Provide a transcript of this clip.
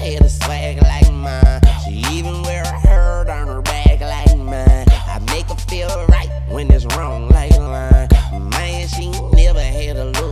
had a swag like mine. She even wear a herd on her back like mine. I make her feel right when it's wrong like mine. Man, she never had a look